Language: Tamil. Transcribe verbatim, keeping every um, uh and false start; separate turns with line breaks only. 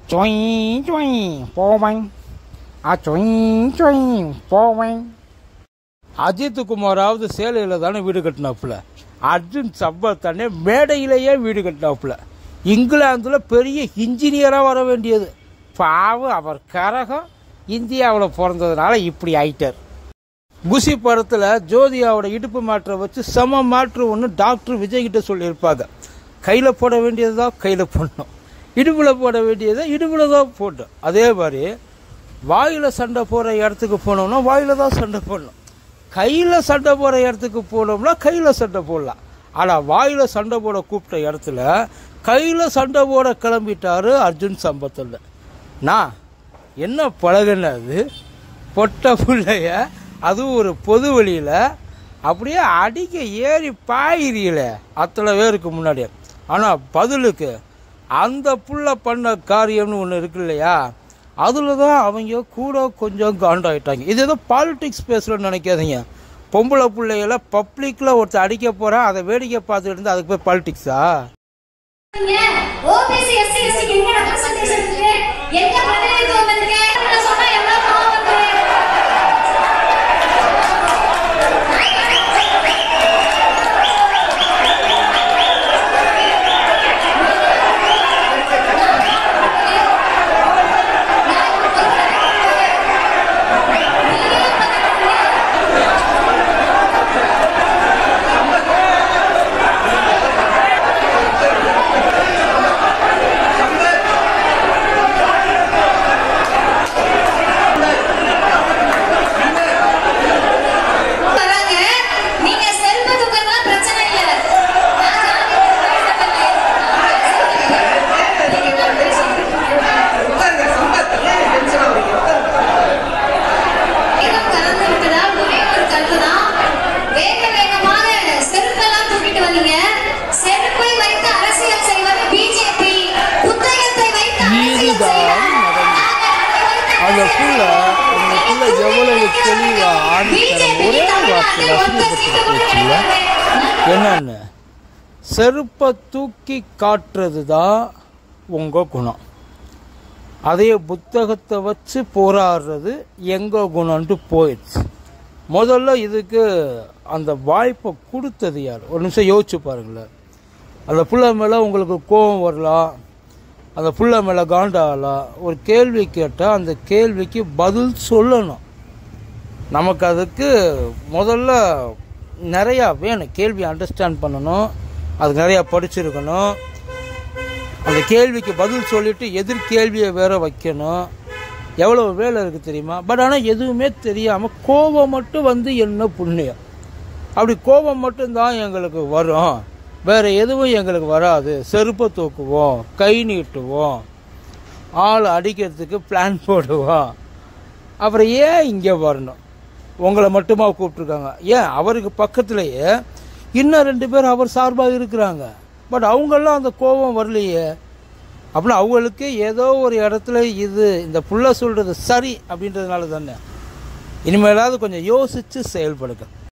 Choing choing போவன் ஆ choing choing போவன். அஜித் குமாராவது சேலையில் தானே வீடு கட்டினாப்புல, அர்ஜுன் சம்பத் தானே மேடையிலேயே வீடு கட்டினாப்புல. இங்கிலாந்தில் பெரிய இன்ஜினியராக வர வேண்டியது, பாவம் அவர் கரகம் இந்தியாவில் பிறந்ததுனால இப்படி ஆயிட்டார். குஷி படத்தில் ஜோதியாவோட இடுப்பு மாற்ற வச்சு சம மாற்று ஒன்று டாக்டர் விஜய்கிட்ட சொல்லியிருப்பாங்க. கையில் போட வேண்டியது தான் கையில் போடணும், இடுப்பில் போட வேண்டியதை இடுப்பில் தான் போட்டோம். அதே மாதிரி வாயில் சண்டை போகிற இடத்துக்கு போனோம்னா வாயில் தான் சண்டை போடணும், கையில் சண்டை போகிற இடத்துக்கு போனோம்னா கையில் சண்டை போடலாம். ஆனால் வாயில் சண்டை போட கூப்பிட்ட இடத்துல கையில் சண்டை போட கிளம்பிட்டாரு அர்ஜுன் சம்பத்தில். நான் என்ன பழகுனது பொட்ட பிள்ளைய, அதுவும் ஒரு பொது வழியில் அப்படியே அடிக்க ஏறி பாயிரியல அத்தனை பேருக்கு முன்னாடி. ஆனால் பதிலுக்கு அந்த புள்ள பண்ண காரியம்னு ஒன்று இருக்கு இல்லையா, அதில் தான் அவங்க கூட கொஞ்சம் காண்டாயிட்டாங்க. இது ஏதோ பாலிடிக்ஸ் பேசுகிறேன்னு நினைக்காதீங்க. பொம்பளை பிள்ளைகளை பப்ளிக்கில் ஒருத்தர் அடிக்க போகிறான், அதை வேடிக்கை பார்த்துட்டு இருந்தால் அதுக்கு பேர் பாலிடிக்ஸா? அந்த புள்ள அந்த புள்ள எவ்வளவு தெளிவா ஆணித்தரம் ஒரே வார்த்தை ரசிக்கப்பட்டிருக்கல. என்னன்னு, செருப்பை தூக்கி காட்டுறது தான் உங்கள் குணம், அதே புத்தகத்தை வச்சு போராடுறது எங்கள் குணம்ன்ட்டு போயிடுச்சு. முதல்ல இதுக்கு அந்த வாய்ப்பை கொடுத்தது யார்? ஒரு நிமிஷம் யோசிச்சு பாருங்களேன். அந்த புள்ள மேலே உங்களுக்கு கோபம் வரலாம், அந்த புள்ள மேலே காண்டாகலாம். ஒரு கேள்வி கேட்டால் அந்த கேள்விக்கு பதில் சொல்லணும். நமக்கு அதுக்கு முதல்ல நிறையா வேணும், கேள்வி அண்டர்ஸ்டாண்ட் பண்ணணும், அது நிறையா படிச்சிருக்கணும், அந்த கேள்விக்கு பதில் சொல்லிவிட்டு எதிர்கேள்வியை வேற வைக்கணும். எவ்வளோ வேலை இருக்குது தெரியுமா? பட் ஆனால் எதுவுமே தெரியாமல் கோபம் மட்டும் வந்து என்ன புண்ணியம்? அப்படி கோபம் மட்டும்தான் எங்களுக்கு வரும், வேறு எதுவும் எங்களுக்கு வராது. செருப்பை தூக்குவோம், கை நீட்டுவோம், ஆள் அடிக்கிறதுக்கு பிளான் போடுவோம். அப்புறம் ஏன் இங்கே வரணும்? உங்களை மட்டுமா கூப்பிட்ருக்காங்க? ஏன் அவருக்கு பக்கத்துலேயே இன்னும் ரெண்டு பேர் அவர் சார்பாக இருக்கிறாங்க, பட் அவங்கெல்லாம் அந்த கோபம் வரலையே. அப்படின்னா அவங்களுக்கு ஏதோ ஒரு இடத்துல இது இந்த புள்ள சொல்கிறது சரி அப்படின்றதுனால தானே. இனிமேலாவது கொஞ்சம் யோசித்து செயல்படுங்க.